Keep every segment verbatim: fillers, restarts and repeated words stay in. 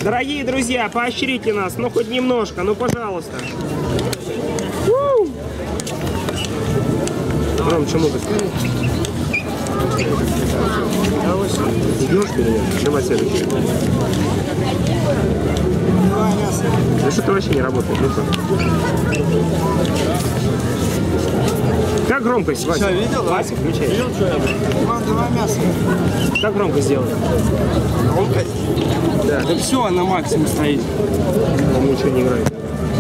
Дорогие друзья, поощрите нас, ну хоть немножко, ну пожалуйста. Громче музыку. Идешь ты меня? Давай следующий. Да что-то вообще не работает. Ну как громкость, Вася? Что, видел? Вася, включай. Видел, что я? Два, два мяса. Как громкость сделать? Громкость? Да. Да все, на максимум стоит. Он ничего не играет.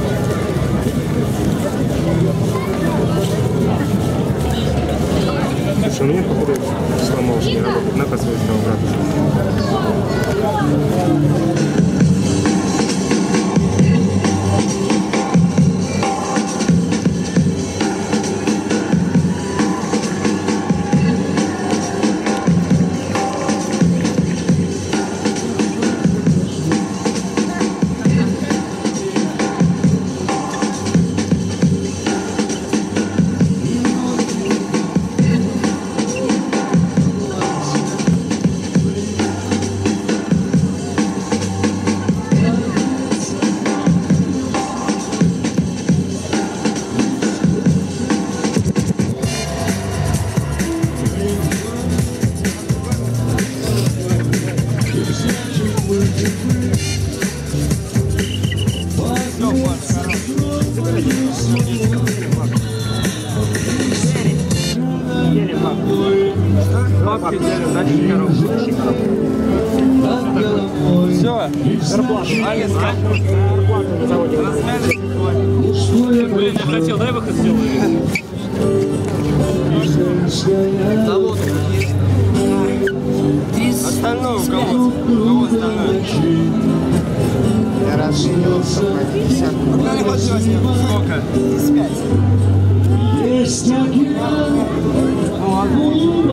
Слушай, у меня, походу, сломался, не работает. На-ка свой стал обратно. Все. Зарплату. Зарплату на заводе. Блин, я хотел, дай выход сделаю. Завод есть. Остальное у кого? У кого остальное? Я расширился по пятьдесят. Сколько? тридцать пять.